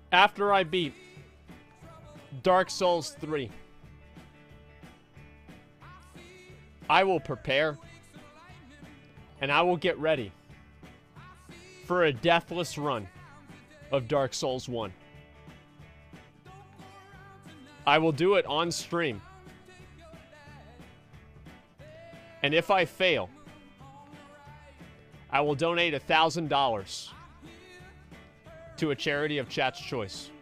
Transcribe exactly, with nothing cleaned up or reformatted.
After I beat Dark Souls three, I will prepare and I will get ready for a deathless run of Dark Souls one. I will do it on stream. And if I fail, I will donate a thousand dollars to a charity of chat's choice.